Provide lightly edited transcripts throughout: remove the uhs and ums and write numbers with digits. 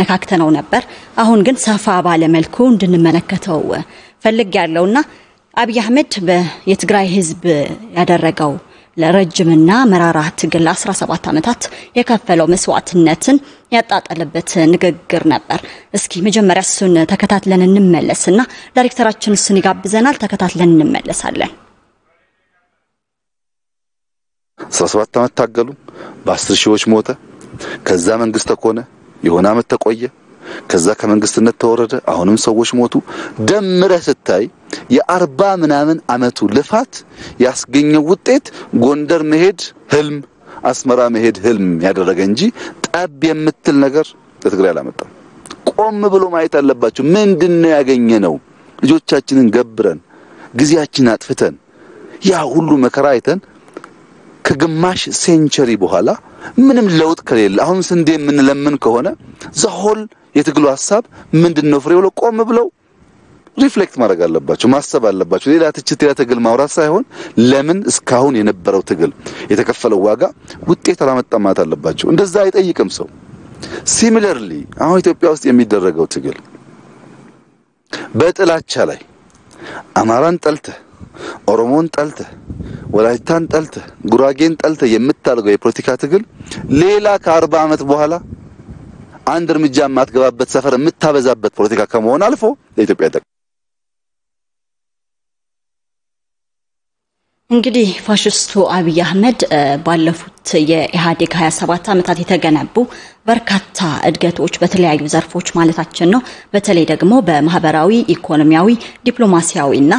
ነካክተነው ነበር አሁን ግን ሰፋ ባለ መልኩ እንድንመለከተው ፈልግ ያለውና አብይ አህመድ በየትግራይ ህዝብ ያደረገው ለረጅምና መራራ ትግል 17 አመታት የከፈለው መስዋዕትነትን ያጣጣለበት ንግግር ነበር እስኪ መጀመሪያ እሱን ተከታትለን እንመለስና ዳይሬክተራችን እሱን ይጋብዘናል ተከታትለን እንመለሳለን 17 አመት ታገሉ በ10 ሺዎች ሞተ ከዛ መንግስት ተኮነ የሆነ አመት ተቆየ ከዛ ከመንግስትነት ተወረደ አሁንም ሰዎች ሞቱ ደምረ ስታይ የ40 ምናምን አመቱ ልፋት ያስገኘው ውጤት ጎንደር መሄድ ህልም አስመራ መሄድ ህልም ያደረገ እንጂ ጠብ የምትል ነገር ለትግራይ አላመጣም ቆም ብሎ ማየት አለባችሁ ምንድነው ያገኘነው ልጆቻችንን ገብረን ጊዜያችንን አጥፍተን ያ ሁሉ መከራ አይተን ከግማሽ ሴንቸሪ በኋላ ምንም ለውጥ ከሌለ አሁን ስንዴ ምንለምን ከሆነ ዘሆል የትግሉ ሐሳብ ምንድነው ፍሬው ለቆም ብለው ሪፍሌክት ማድረግ አለባቸው ማሰብ አለባቸው ሌላ ትችት ያ ትግል ማውራት ሳይሆን ለምን እስካሁን የነበረው ትግል የተከፈለው ዋጋ ውጤት አላመጣም ማለት አለባቸው እንደዛ አይጠይቅም ሰው ሲሚላርሊ አሁን ኢትዮጵያ ውስጥ የሚደረገው ትግል በጥላቻ ላይ አማራን ጠልተ ኦሮሞን ጠልተ ወላይታን ጠልተ ጉራጌን ጠልተ የምታደርገው የፖለቲካ ትግል ሌላ ከ40 አመት በኋላ አንድ እርምጃ ማትገባበት ሰፈር የምታበዛበት ፖለቲካ ከመሆን አልፎ ለኢትዮጵያ ጠቅ እንግዲህ ፋሽስቱ አብይ አህመድ ባለፉት የኢህአዴግ 27 አመታት የተገነቡ በርካታ እድገቶች በተለያዩ ዘርፎች ማለታችን ነው በተለይ ደግሞ በማህበራዊ ኢኮኖሚያዊ ዲፕሎማሲያዊና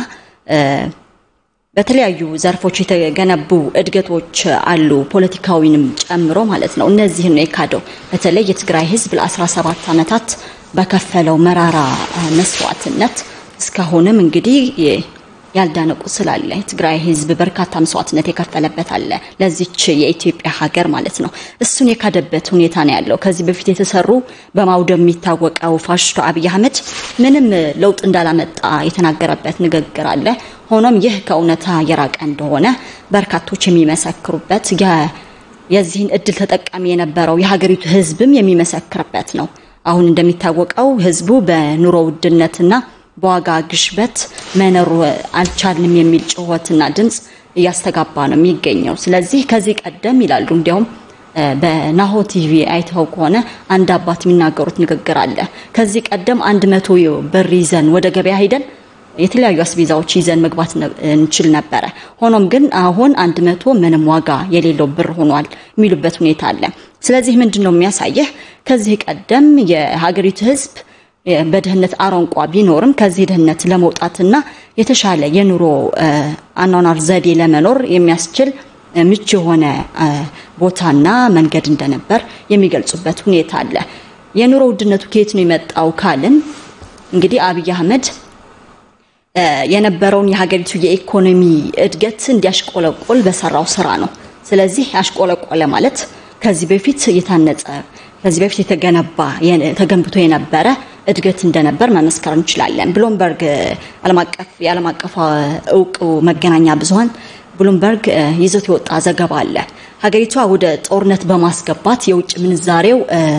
በተለያዩ ዘርፎች የተገነቡ እድገቶች አሉ ፖለቲካዊንም ጨምሮ ማለት ነው እነዚህ ነው የካደው በተለይ የትግራይ ህዝብ ለ17 አመታት በከፈለው መራራ መስዋዕትነት እስካሁንም እንግዲህ ያልዳነቁ ስላለ የትግራይ ህዝብ በርካታ መስዋዕትነት የከፈለበት አለ ለዚች የኢትዮጵያ ሀገር ማለት ነው እሱን የካደበት ሁኔታ ነው ያለው ከዚህ በፊት የተሰሩ በማውደም የሚታወቀው ፋሽስቱ አብይ አህመድ ምንም ለውጥ እንዳላመጣ የተናገረበት ንግግር አለ ሆኖም ይህ ከእውነታ የራቀ እንደሆነ በርካቶች የሚመሰክሩበት የዚህን እድል ተጠቃሚ የነበረው የሀገሪቱ ህዝብም የሚመሰክርበት ነው አሁን እንደሚታወቀው ህዝቡ በኑሮ ውድነትና በዋጋ ግሽበት መኖር አልቻልንም የሚል ጩኸትና ድምጽ ያስተጋባ ነው የሚገኘው ስለዚህ ከዚህ ቀደም ይላሉ እንዲያውም በናሆ ቲቪ አይተው ከሆነ አንድ አባት የሚናገሩት ንግግር አለ ከዚህ ቀደም 100 ብር ይዘን ወደ ገበያ ሄደን የተለያዩ አስቤዛዎች ይዘን መግባት እንችል ነበር ሆኖም ግን አሁን 100 ምንም ዋጋ የሌለው ብር ሆኗል የሚሉበት ሁኔታ አለ ስለዚህ ምንድነው የሚያሳየው ከዚህ ቀደም የሀገሪቱ ህዝብ በደህነት አሮንቋ ቢኖርም ከዚህ ደህነት ለመውጣትና የተሻለ የኑሮ አኗኗር ዘዴ ለመኖር የሚያስችል ምቹ የሆነ ቦታና መንገድ እንደነበር የሚገልጹበት ሁኔታ አለ የኑሮ ውድነቱ ከየት ነው የመጣው ካልን እንግዲህ አብይ አህመድ የነበረውን የሀገሪቱ የኢኮኖሚ እድገት እንዲያሽቆለቆል በሰራው ስራ ነው ስለዚህ ያሽቆለቆለ ማለት ከዚህ በፊት የታነጸ ከዚህ በፊት የተገነባ ተገንብቶ የነበረ እድገት እንደነበር መመስከር እንችላለን ብሉምበርግ ዓለም አቀፍ እውቅ መገናኛ ብዙሃን ብሉምበርግ ይዞት የወጣ ዘገባ አለ ሀገሪቷ ወደ ጦርነት በማስገባት የውጭ ምንዛሬው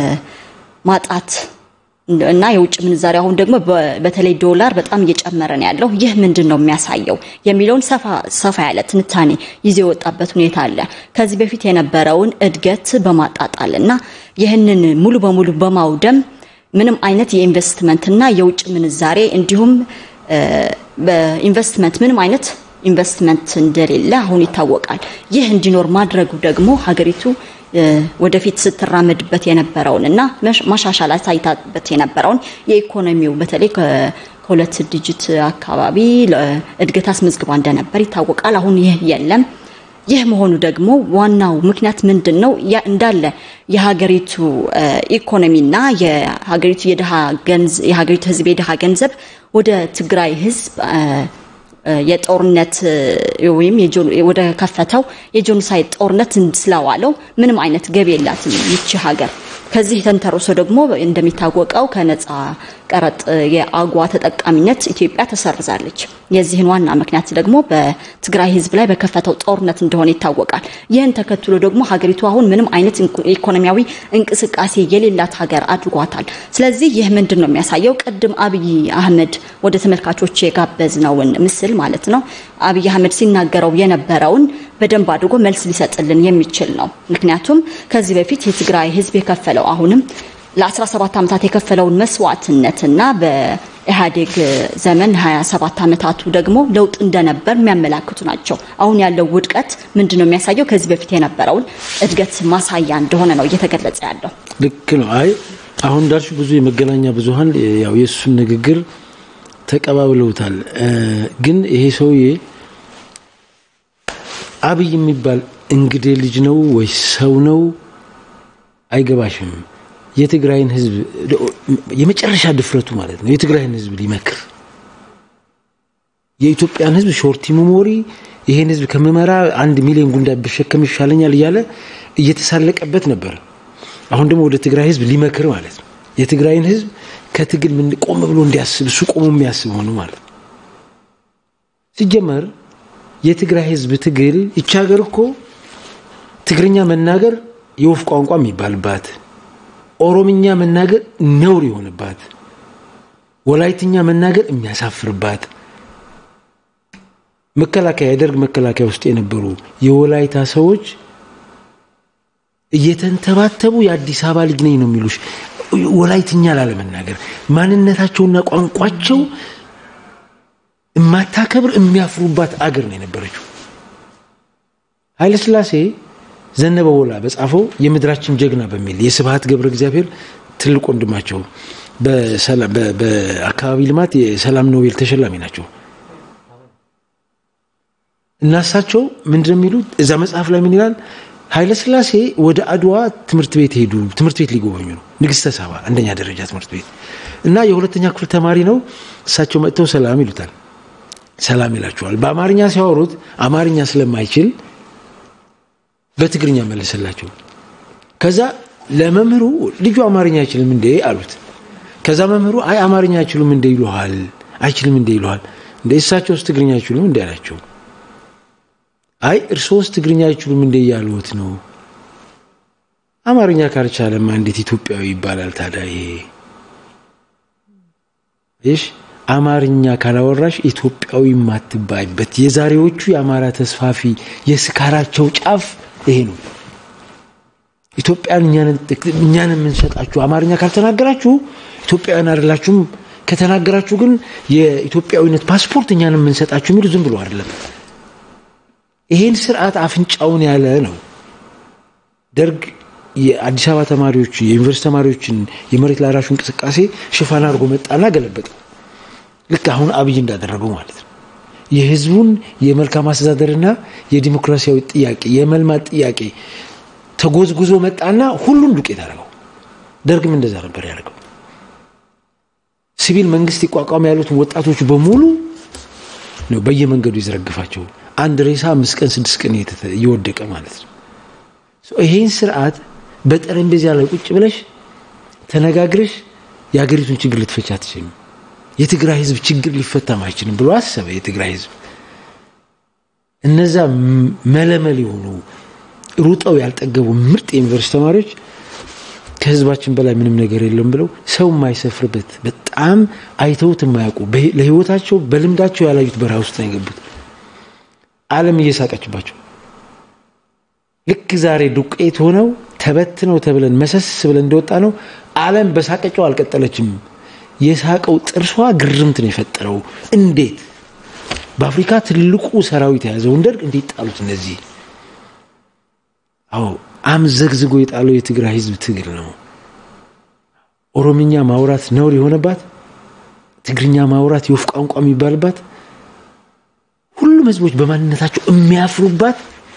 ማጣት እና የውጭ ምንዛሬ አሁን ደግሞ በተለይ ዶላር በጣም እየጨመረ ነው ያለው ይህ ምንድነው የሚያሳየው የሚለውን ሰፋ ያለ ትንታኔ ይዞ የወጣበት ሁኔታ አለ ከዚህ በፊት የነበረውን እድገት በማጣጣልና ይህንን ሙሉ በሙሉ በማውደም ምንም አይነት የኢንቨስትመንትና የውጭ ምንዛሬ እንዲሁም በኢንቨስትመንት ምንም አይነት ኢንቨስትመንት እንደሌለ አሁን ይታወቃል ይህ እንዲኖር ማድረጉ ደግሞ ሀገሪቱ ወደፊት ስትራመድበት የነበረውንና ማሻሻላት አይታበት የነበረውን የኢኮኖሚው በተለይ ከሁለት ዲጂት አካባቢ እድገት አስመዝግባ እንደነበር ይታወቃል አሁን ይህ የለም ይህ መሆኑ ደግሞ ዋናው ምክንያት ምንድነው እንዳለ የሀገሪቱ ኢኮኖሚና የሀገሪቱ ህዝብ የደሃ ገንዘብ ወደ ትግራይ ህዝብ የጦርነት ወይም ወደ ከፈተው የጆኖሳይድ ጦርነት እንስላዋለው ምንም አይነት ገቢ የላትም ይቺ ሀገር ከዚህ ተንተርሶ ደግሞ እንደሚታወቀው ከነጻ ቀረጥ የአጓ ተጠቃሚነት ኢትዮጵያ ተሰርዛለች። የዚህን ዋና ምክንያት ደግሞ በትግራይ ህዝብ ላይ በከፈተው ጦርነት እንደሆነ ይታወቃል። ይህን ተከትሎ ደግሞ ሀገሪቱ አሁን ምንም አይነት ኢኮኖሚያዊ እንቅስቃሴ የሌላት ሀገር አድርጓታል። ስለዚህ ይህ ምንድነው የሚያሳየው? ቅድም አብይ አህመድ ወደ ተመልካቾች የጋበዝነውን ምስል ማለት ነው አብይ አህመድ ሲናገረው የነበረውን በደንብ አድርጎ መልስ ሊሰጥልን የሚችል ነው። ምክንያቱም ከዚህ በፊት የትግራይ ህዝብ የከፈለው አሁንም ለ17 ዓመታት የከፈለውን መስዋዕትነትና በኢህአዴግ ዘመን 27 ዓመታቱ ደግሞ ለውጥ እንደነበር የሚያመላክቱ ናቸው። አሁን ያለው ውድቀት ምንድነው የሚያሳየው? ከዚህ በፊት የነበረውን እድገት ማሳያ እንደሆነ ነው እየተገለጸ ያለው። ልክ ነው። አይ አሁን ዳርሽ ብዙ የመገናኛ ብዙሃን ያው የሱን ንግግር ተቀባብለውታል። ግን ይሄ ሰውዬ አብይ የሚባል እንግዴ ልጅ ነው ወይ ሰው ነው አይገባሽም። የትግራይን ህዝብ የመጨረሻ ድፍረቱ ማለት ነው የትግራይን ህዝብ ሊመክር የኢትዮጵያን ህዝብ ሾርት ሚሞሪ ይሄን ህዝብ ከመመራ 1 ሚሊዮን ጉንዳይ በሸከም ይሻለኛል እያለ እየተሳለቀበት ነበር። አሁን ደግሞ ወደ ትግራይ ህዝብ ሊመክር ማለት ነው የትግራይን ህዝብ ከትግል ምን ቆም ብሎ እንዲያስብ እሱ ቆሞ የሚያስብ ሆኖ ማለት ነው። ሲጀመር የትግራይ ህዝብ ትግል ይቻገር እኮ ትግርኛ መናገር የወፍ ቋንቋ የሚባልባት ኦሮምኛ መናገር ነውር የሆነባት ወላይትኛ መናገር የሚያሳፍርባት መከላከያ የደርግ መከላከያ ውስጥ የነበሩ የወላይታ ሰዎች እየተንተባተቡ የአዲስ አበባ ልጅ ነኝ ነው የሚሉሽ ወላይትኛ ላለመናገር ማንነታቸውና ቋንቋቸው ማታከብር የሚያፍሩባት አገር ነው የነበረችው። ኃይለ ሥላሴ ዘነበ ወላ በጻፈው የምድራችን ጀግና በሚል የስብሐት ገብረ እግዚአብሔር ትልቅ ወንድማቸው በአካባቢ ልማት የሰላም ኖቤል ተሸላሚ ናቸው። እናሳቸው ምንድነው የሚሉት እዛ መጽሐፍ ላይ ምን ይላል? ኃይለ ሥላሴ ወደ አድዋ ትምህርት ቤት ሄዱ። ትምህርት ቤት ሊጎበኙ ነው። ንግስተ ሳባ አንደኛ ደረጃ ትምህርት ቤት እና የሁለተኛ ክፍል ተማሪ ነው። እሳቸው መጥተው ሰላም ይሉታል። ሰላም ይላቸዋል። በአማርኛ ሲያወሩት አማርኛ ስለማይችል በትግርኛ መልሰላቸው። ከዛ ለመምህሩ ልጁ አማርኛ አይችልም እንዴ አሉት። ከዛ መምህሩ አይ አማርኛ አይችልም እንዴ ይሉሃል አይችልም እንዴ ይሉሃል እንዴ እሳቸውስ ትግርኛ አይችሉም እንዴ አላቸው። አይ እርሶስ ትግርኛ አይችሉም እንዴ ያሉት ነው። አማርኛ ካልቻለማ እንዴት ኢትዮጵያዊ ይባላል ታዲያ? እሺ አማርኛ ካላወራሽ ኢትዮጵያዊ ማትባይበት የዛሬዎቹ የአማራ ተስፋፊ የስካራቸው ጫፍ ይሄ ነው። ኢትዮጵያን እኛን የምንሰጣችሁ አማርኛ ካልተናገራችሁ ኢትዮጵያውያን አይደላችሁም፣ ከተናገራችሁ ግን የኢትዮጵያዊነት ፓስፖርት እኛን የምንሰጣችሁ የሚሉ ዝም ብሎ አይደለም። ይሄን ስርዓት አፍንጫውን ያለ ነው። ደርግ የአዲስ አበባ ተማሪዎች የዩኒቨርሲቲ ተማሪዎችን የመሬት ላራሹ እንቅስቃሴ ሽፋን አድርጎ መጣና ገለበጠው። ልክ አሁን አብይ እንዳደረገው ማለት ነው። የህዝቡን የመልካም አስተዳደርና የዲሞክራሲያዊ ጥያቄ የመልማት ጥያቄ ተጎዝጉዞ መጣና ሁሉን ዱቄት አደረገው። ደርግም እንደዛ ነበር ያደረገው። ሲቪል መንግስት ይቋቋም ያሉትን ወጣቶች በሙሉ ነው በየመንገዱ ይዘረግፋቸው። አንድ ሬሳ 5 ቀን 6 ቀን ይወደቀ ማለት ነው። ይሄን ስርዓት በጠረጴዛ ላይ ቁጭ ብለሽ ተነጋግረሽ የሀገሪቱን ችግር ልትፈታ አትችይም። የትግራይ ህዝብ ችግር ሊፈታ ማይችልም ብሎ አሰበ የትግራይ ህዝብ። እነዛ መለመል የሆኑ ሩጠው ያልጠገቡ ምርጥ ዩኒቨርሲቲ ተማሪዎች ከህዝባችን በላይ ምንም ነገር የለም ብለው ሰው ማይሰፍርበት በጣም አይተውት የማያውቁ ለህይወታቸው በልምዳቸው ያላዩት በረሃ ውስጥ ነው የገቡት። ዓለም እየሳቀችባቸው ልክ ዛሬ ዱቄት ሆነው ተበትነው ተብለን መሰስ ብለን እንደወጣ ነው። ዓለም በሳቀጨው አልቀጠለችም። የሳቀው ጥርሷ ግርምት ነው የፈጠረው። እንዴት በአፍሪካ ትልቁ ሰራዊት ያዘው ደርግ እንዴት ጣሉት እነዚህ? አዎ አምዘግዝጎ የጣለው የትግራይ ህዝብ ትግል ነው። ኦሮምኛ ማውራት ነውር የሆነባት፣ ትግርኛ ማውራት የወፍ ቋንቋ የሚባልባት፣ ሁሉም ህዝቦች በማንነታቸው የሚያፍሩባት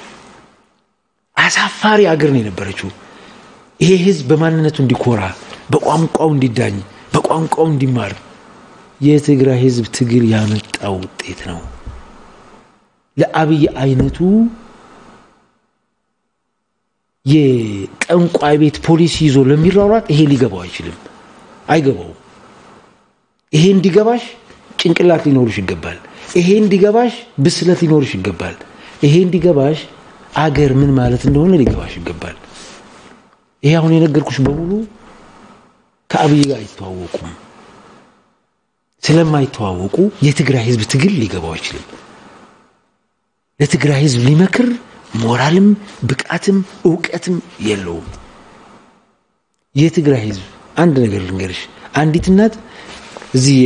አሳፋሪ አገር ነው የነበረችው። ይሄ ህዝብ በማንነቱ እንዲኮራ፣ በቋንቋው እንዲዳኝ፣ በቋንቋው እንዲማር የትግራይ ህዝብ ትግል ያመጣው ውጤት ነው። ለአብይ አይነቱ የጠንቋይ ቤት ፖሊሲ ይዞ ለሚሯሯጥ ይሄ ሊገባው አይገባው ይሄ እንዲገባሽ ጭንቅላት ሊኖርሽ ይገባል ይሄ እንዲገባሽ ብስለት ሊኖርሽ ይገባል ይሄ እንዲገባሽ አገር ምን ማለት እንደሆነ ሊገባሽ ይገባል ይሄ አሁን የነገርኩሽ በሙሉ ከአብይ ጋር አይተዋወቁም ስለማይተዋወቁ የትግራይ ህዝብ ትግል ሊገባው አይችልም ለትግራይ ህዝብ ሊመክር ሞራልም ብቃትም ዕውቀትም የለውም የትግራይ ህዝብ አንድ ነገር ልንገርሽ አንዲት እናት እዚህ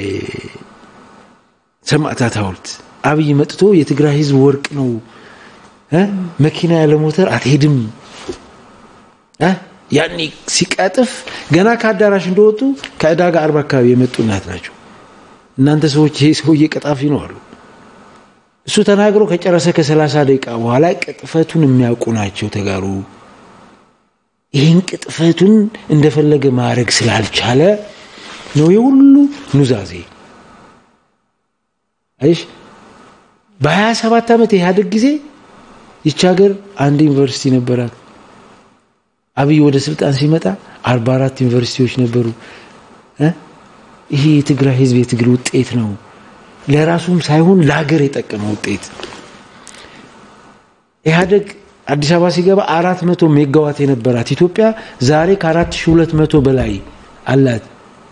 ሰማዕታት ሐውልት አብይ መጥቶ የትግራይ ህዝብ ወርቅ ነው መኪና ያለ ሞተር አትሄድም ያኒ ሲቀጥፍ ገና ካዳራሽ እንደወጡ ከዕዳጋ 40 አካባቢ የመጡ እናት ናቸው እናንተ ሰዎች ይሄ ሰውዬ ቀጣፊ ነው አሉ እሱ ተናግሮ ከጨረሰ ከ30 ደቂቃ በኋላ ቅጥፈቱን የሚያውቁ ናቸው ተጋሩ ይሄን ቅጥፈቱን እንደፈለገ ማድረግ ስላልቻለ ነው የሁሉ ኑዛዜ አይሽ በ27 ዓመት ኢህአዴግ ጊዜ ይቻገር አንድ ዩኒቨርሲቲ ነበራት አብይ ወደ ስልጣን ሲመጣ 44 ዩኒቨርሲቲዎች ነበሩ ይሄ የትግራይ ህዝብ የትግል ውጤት ነው ለራሱም ሳይሆን ለሀገር የጠቀመው ውጤት ኢህአዴግ አዲስ አበባ ሲገባ 400 ሜጋዋት የነበራት ኢትዮጵያ ዛሬ ከ4200 በላይ አላት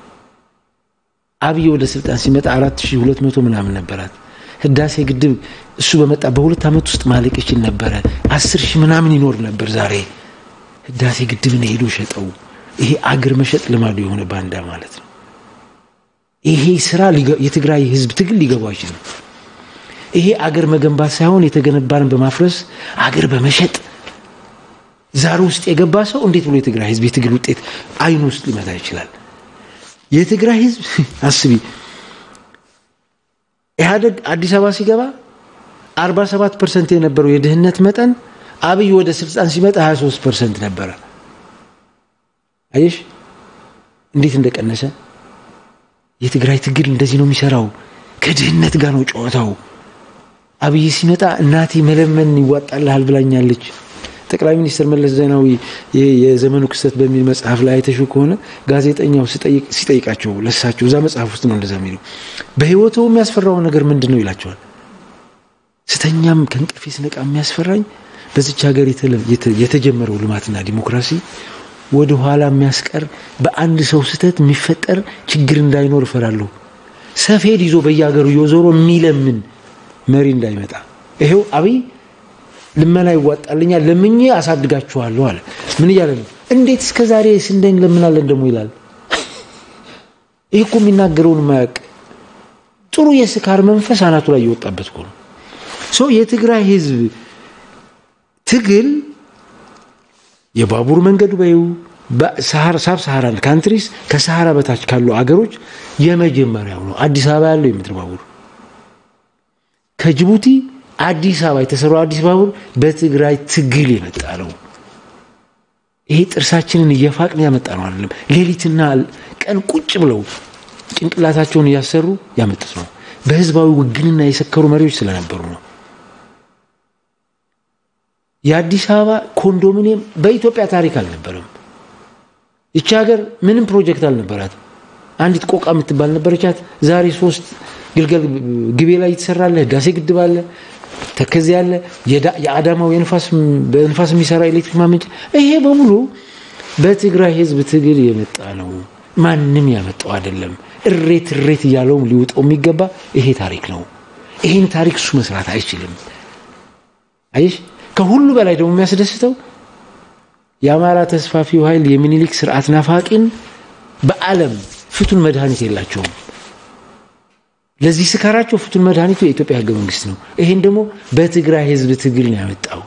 አብይ ወደ ስልጣን ሲመጣ 4200 ምናምን ነበራት ህዳሴ ግድብ እሱ በመጣ በሁለት አመት ውስጥ ማለቅ ይችል ነበር 10000 ምናምን ይኖር ነበር ዛሬ ህዳሴ ግድብን ሄዶ ሸጠው ይሄ አገር መሸጥ ልማዱ የሆነ ባንዳ ማለት ነው ይሄ ስራ የትግራይ ህዝብ ትግል ሊገባው አይችልም ይሄ አገር መገንባት ሳይሆን የተገነባን በማፍረስ አገር በመሸጥ ዛሬ ውስጥ የገባ ሰው እንዴት ብሎ የትግራይ ህዝብ የትግል ውጤት አይኑ ውስጥ ሊመታ ይችላል የትግራይ ህዝብ አስቢ ኢህአዴግ አዲስ አበባ ሲገባ 47% የነበረው የድህነት መጠን አብይ ወደ ስልጣን ሲመጣ 23% ነበር አይሽ እንዴት እንደቀነሰ የትግራይ ትግል እንደዚህ ነው የሚሰራው ከድህነት ጋር ነው ጨዋታው አብይ ሲመጣ እናቴ መለመን ይዋጣልሃል ብላኛለች ጠቅላይ ሚኒስትር መለስ ዜናዊ የዘመኑ ክስተት በሚል መጽሐፍ ላይ አይተሽው ከሆነ ጋዜጠኛው ሲጠይቃቸው ለሳቸው እዛ መጽሐፍ ውስጥ ነው እንደዛ የሚለው በህይወቱ የሚያስፈራው ነገር ምንድነው ይላቸዋል ስተኛም ከንቅፌ ስነቃ የሚያስፈራኝ በዚች ሀገር የተጀመረው ልማትና ዲሞክራሲ ወደ ኋላ የሚያስቀር በአንድ ሰው ስተት የሚፈጠር ችግር እንዳይኖር ፈራለሁ ሰፌድ ይዞ በየሀገሩ ይዞሮ የሚለምን መሪ እንዳይመጣ ይሄው አብይ ልመና ይዋጣልኛል ለምኜ አሳድጋችኋለሁ አለ ምን ይያለ ነው እንዴት እስከዛሬ ስንደን ለምናለን ደሞ ይላል ይሄ እኮ የሚናገረውን ማያቅ ጥሩ የስካር መንፈስ አናቱ ላይ ይወጣበት እኮ ነው ሶ የትግራይ ህዝብ ትግል የባቡር መንገዱ በዩ በሳሃራ ሳብሳሃራን ካንትሪስ ከሳሃራ በታች ካሉ አገሮች የመጀመሪያው ነው አዲስ አበባ ያለው የምድር ባቡር ከጅቡቲ አዲስ አበባ የተሰራው አዲስ ባቡር በትግራይ ትግል የመጣ ነው ይሄ ጥርሳችንን እየፋቅን ያመጣ ነው አይደለም ሌሊትና ቀን ቁጭ ብለው ጭንቅላታቸውን ያሰሩ ያመጡት ነው በህዝባዊ ውግንና የሰከሩ መሪዎች ስለነበሩ ነው የአዲስ አበባ ኮንዶሚኒየም በኢትዮጵያ ታሪክ አልነበረም ይቺ ሀገር ምንም ፕሮጀክት አልነበራት አንዲት ቆቃ የምትባል ነበረቻት ዛሬ 3 ግልገል ግቤ ላይ ይተሰራል ህዳሴ ግድብ አለ ተከዚ ያለ የአዳማው በንፋስ የሚሰራ ኤሌክትሪክ ማመንጫ ይሄ በሙሉ በትግራይ ህዝብ ትግል የመጣ ነው ማንንም ያመጣው አይደለም እሬት ያለው ሊውጣው የሚገባ ይሄ ታሪክ ነው ይሄን ታሪክ እሱ መስራት አይችልም አይሽ ከሁሉ በላይ ደግሞ የሚያስደስተው የአማራ ተስፋፊው ኃይል የሚኒሊክ ስርዓት ናፋቂን በአለም ፍቱን መድኃኒት የላቸውም ለዚህ ስካራቸው ፍቱን መድኃኒቱ የኢትዮጵያ ህገ መንግስት ነው ይሄን ደግሞ በትግራይ ህዝብ ትግል ነው ያመጣው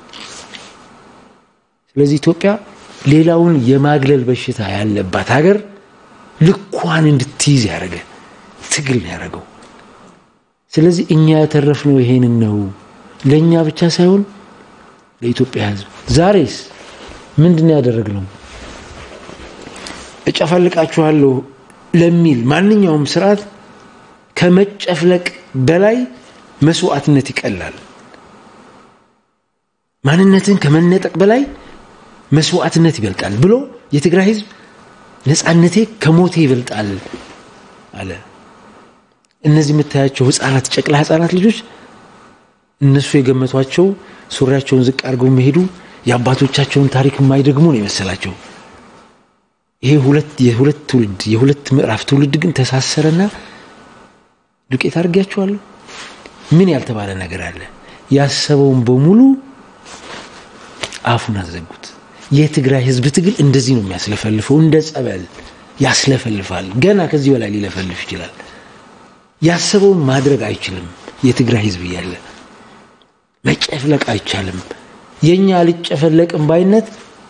ስለዚህ ኢትዮጵያ ሌላውን የማግለል በሽታ ያለባት ሀገር ልኳን እንድትይዝ ያደረገ ትግል ነው ያደረገው ስለዚህ እኛ ያተረፍነው ይሄንን ነው ለኛ ብቻ ሳይሆን ለኢትዮጵያ ህዝብ ዛሬስ ምንድነው ያደረግነው እጨፈልቃችኋለሁ ለሚል ማንኛውም ስርዓት ከመጨፍለቅ በላይ መስዋዕትነት ይቀላል ማንነትን ከመነጠቅ በላይ መስዋዕትነት ይበልጣል ብሎ የትግራይ ህዝብ ነፃነቴ ከሞቴ ይበልጣል አለ። እነዚህ የምታያቸው ህፃናት ጨቅላ ህፃናት ልጆች እነሱ የገመቷቸው ሱሪያቸውን ዝቅ አድርገው መሄዱ የአባቶቻቸውን ታሪክ የማይደግሙ ነው የመሰላቸው። ይሄ የሁለት ምዕራፍ ትውልድ ግን ተሳሰረና ዱቄት አድርጋቸዋለሁ። ምን ያልተባለ ነገር አለ? ያሰበውን በሙሉ አፉን አዘጉት። የትግራይ ህዝብ ትግል እንደዚህ ነው የሚያስለፈልፈው፣ እንደ ጸበል ያስለፈልፋል። ገና ከዚህ በላይ ሊለፈልፍ ይችላል። ያሰበውን ማድረግ አይችልም። የትግራይ ህዝብ ያለ መጨፍለቅ አይቻልም። የኛ ልጨፈለቅም ባይነት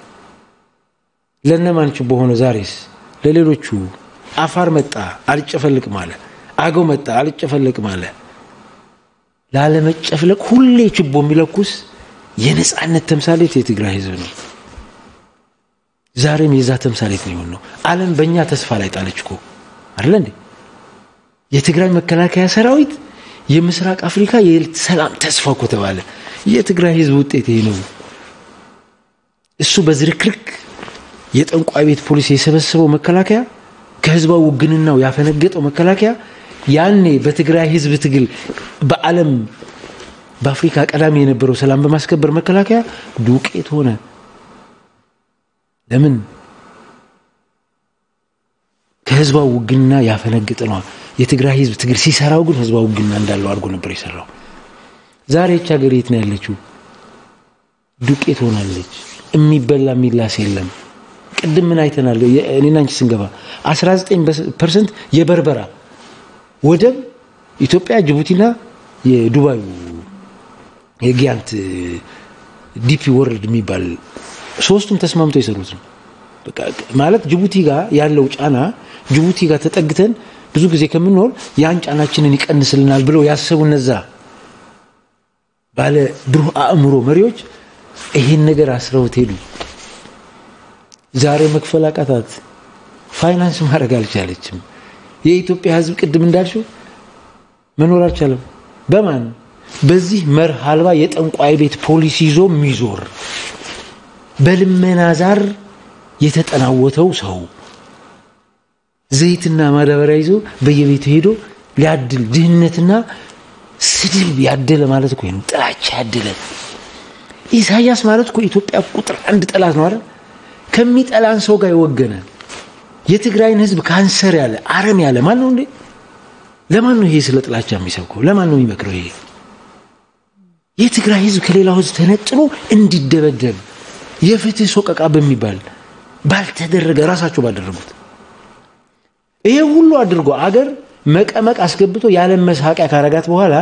ለነማንቹ በሆነ ዛሬስ ለሌሎቹ አፋር መጣ አልጨፈልቅ ማለት፣ አገው መጣ አልጨፈልቅ ማለት፣ ላለ መጨፍለቅ ሁሌ ችቦ የሚለኩስ የነጻነት ተምሳሌት የትግራይ ህዝብ ነው። ዛሬም የዛ ተምሳሌት ነው ነው። ዓለም በእኛ ተስፋ ላይ ጣለችኮ አይደል እንዴ? የትግራይ መከላከያ ሰራዊት የምስራቅ አፍሪካ የሰላም ተስፋ እኮ ተባለ። የትግራይ ህዝብ ውጤት ይሄ ነው። እሱ በዝርክርክ የጠንቋይ ቤት ፖሊስ የሰበሰበው መከላከያ ከህዝባው ውግንናው ያፈነገጠው መከላከያ ያኔ በትግራይ ህዝብ ትግል በዓለም በአፍሪካ ቀዳሚ የነበረው ሰላም በማስከበር መከላከያ ዱቄት ሆነ። ለምን? ከህዝባው ውግንና ያፈነገጠ ነው። የትግራይ ህዝብ ትግል ሲሰራው ግን ህዝባው ውግንና እንዳለው አድርጎ ነበር ይሰራው። ዛሬ እቺ ሀገር የት ነው ያለችው? ዱቄት ሆናለች። የሚበላ ሚላስ የለም። ቅድም ምን አይተናል? እኔና አንቺ ስንገባ 19% የበርበራ ወደብ ኢትዮጵያ፣ ጅቡቲና የዱባዩ የጊያንት ዲፒ ወርልድ የሚባል ሶስቱም ተስማምተው ይሰሩት ነው። በቃ ማለት ጅቡቲ ጋር ያለው ጫና ጅቡቲ ጋር ተጠግተን ብዙ ጊዜ ከምንኖር ያን ጫናችንን ይቀንስልናል ብለው ያሰቡ እነዛ ባለ ብሩህ አእምሮ መሪዎች ይሄን ነገር አስረውት ሄዱ። ዛሬ መክፈል አቃታት። ፋይናንስ ማድረግ አልቻለችም። የኢትዮጵያ ህዝብ ቅድም እንዳልሽው መኖር አልቻለም። በማን? በዚህ መርህ አልባ የጠንቋይ ቤት ፖሊሲ ይዞ የሚዞር በልመና ዛር የተጠናወተው ሰው ዘይትና ማዳበሪያ ይዞ በየቤቱ ሄዶ ሊያድል ድህነትና ስድብ ያደለ ማለት እኮ ነው። ጥላቻ ያደለ ኢሳያስ ማለት እኮ ኢትዮጵያ ቁጥር 1 ጠላት ነው አይደል? ከሚጠላን ሰው ጋር ይወገነ የትግራይን ህዝብ ካንሰር ያለ አረም ያለ ማን ነው እንዴ? ለማን ነው ይሄ ስለ ጥላቻ የሚሰብከው? ለማን ነው የሚመክረው? ይሄ የትግራይ ህዝብ ከሌላው ህዝብ ተነጥሎ እንዲደበደብ የፍትህ ሶቀቃ በሚባል ባልተደረገ ራሳቸው ባደረጉት ይሄ ሁሉ አድርጎ አገር መቀመቅ አስገብቶ ያለ መስሐቂያ ካረጋት በኋላ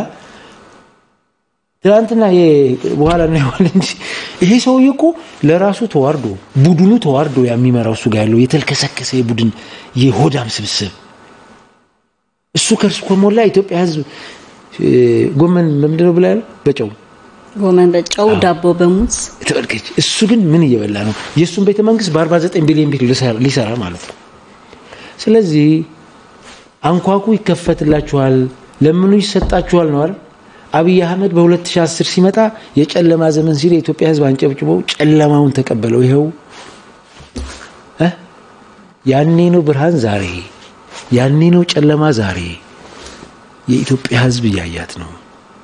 ትላንትና በኋላ ነው እንጂ ይሄ ሰውዬ እኮ ለራሱ ተዋርዶ ቡድኑ ተዋርዶ የሚመራው እሱ ጋር ያለው የተልከሰከሰ የቡድን የሆዳም ስብስብ እሱ ከርስ ኮሞላ ኢትዮጵያ ህዝብ ጎመን ምንድነው ብላ ያለው በጨው ጎመን በጨው ዳቦ በሙዝ ተወልከች። እሱ ግን ምን እየበላ ነው? የሱን ቤተ መንግስት በ49 ቢሊዮን ብር ሊሰራ ማለት ነው። ስለዚህ አንኳኩ ይከፈትላችኋል፣ ለምኑ ይሰጣችኋል ነው አይደል? አብይ አህመድ በ2010 ሲመጣ የጨለማ ዘመን ሲል የኢትዮጵያ ህዝብ አንጨብጭበው ጨለማውን ተቀበለው። ይሄው ያኔ ነው ብርሃን ዛሬ፣ ያኔ ነው ጨለማ ዛሬ። የኢትዮጵያ ህዝብ ያያት ነው።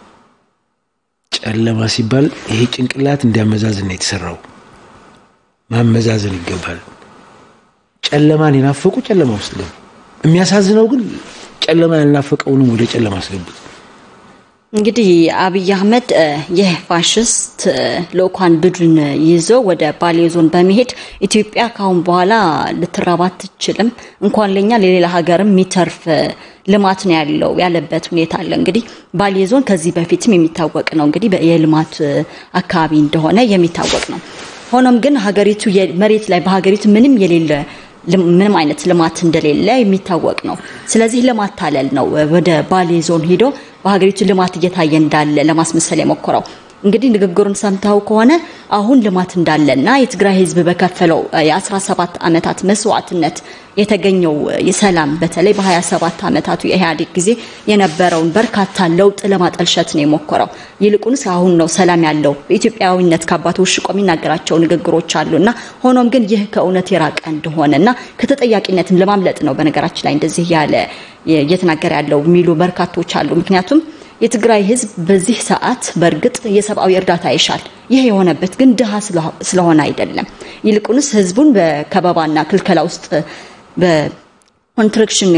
ጨለማ ሲባል ይሄ ጭንቅላት እንዲያመዛዝን ነው የተሰራው። ማመዛዘን ይገባል። ጨለማን ይናፈቁ ጨለማ ውስጥ ነው። የሚያሳዝነው ግን ጨለማ ያልናፈቀውንም ወደ ጨለማ አስገቡት። እንግዲህ አብይ አህመድ የፋሽስት ለኡካን ቡድን ይዞ ወደ ባሌ ዞን በመሄድ ኢትዮጵያ ካሁን በኋላ ልትራባት ትችልም እንኳን ለኛ ለሌላ ሀገርም ሚተርፍ ልማት ነው ያለው ያለበት ሁኔታ አለ። እንግዲህ ባሌ ዞን ከዚህ በፊትም የሚታወቅ ነው እንግዲህ የልማት አካባቢ እንደሆነ የሚታወቅ ነው። ሆኖም ግን ሀገሪቱ መሬት ላይ በሀገሪቱ ምንም አይነት ልማት እንደሌለ የሚታወቅ ነው። ስለዚህ ለማታለል ነው ወደ ባሌ ዞን ሄዶ በሀገሪቱ ልማት እየታየ እንዳለ ለማስመሰል የሞከረው። እንግዲህ ንግግሩን ሰምታው ከሆነ አሁን ልማት እንዳለና የትግራይ ህዝብ በከፈለው የ17 አመታት መስዋዕትነት የተገኘው የሰላም በተለይ በ27 አመታቱ የኢህአዴግ ጊዜ የነበረውን በርካታ ለውጥ ለማጠልሸት ነው የሞከረው። ይልቁንስ አሁን ነው ሰላም ያለው በኢትዮጵያዊነት ከአባቶች ቆም ይናገራቸው ንግግሮች አሉና ሆኖም ግን ይህ ከእውነት የራቀ እንደሆነና ከተጠያቂነትም ለማምለጥ ነው በነገራችን ላይ እንደዚህ ያለ እየተናገረ ያለው የሚሉ በርካቶች አሉ። ምክንያቱም የትግራይ ህዝብ በዚህ ሰዓት በርግጥ የሰብአዊ እርዳታ ይሻል። ይሄ የሆነበት ግን ድሃ ስለሆነ አይደለም። ይልቁንስ ህዝቡን በከበባና ክልከላ ውስጥ በኮንስትራክሽን